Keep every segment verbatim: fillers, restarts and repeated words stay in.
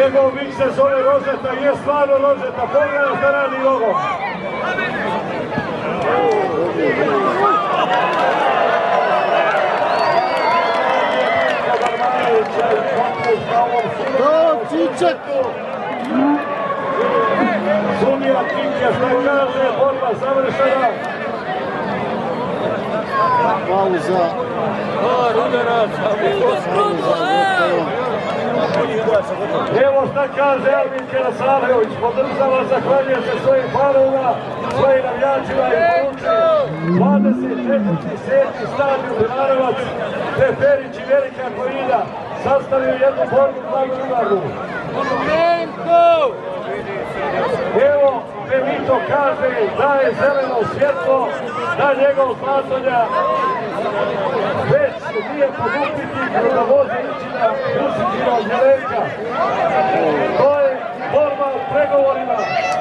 Njegov bik se zove Rožeta i je stvarno Rožeta. Pogledaj šta radi ovo. Do, Čićak! Sumija Kinja šta kaže, borba završena. Pauza. Evo šta kaže Albin Kerasavljević, podržava, zahvaljuje se svojim fanovima, svojim navijačima i poruči dvadeset četvrti sedmi stadion Ormanović, te Perić i Velika Korida sastavio jednu borbu glavnu udarnu. Evo, Benito kaže da je zeleno svjetlo, da njegov Zlatolja već nije pod upitnikom da može ići na Vučićinog Jelenka. To je borba u pregovorima.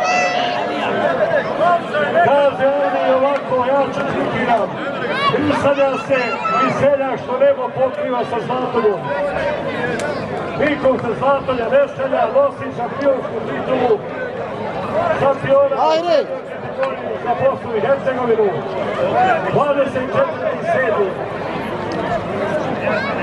Kaže oni ovako, ja ću citiram, prisanja se i seljak što nebo pokriva sa Zlatoljom. Nikom se Zlatolja ne selja, nosi šampionsku titulu šampiona za Bosnu i Herzegovinu. dvadeset četvrti sedmi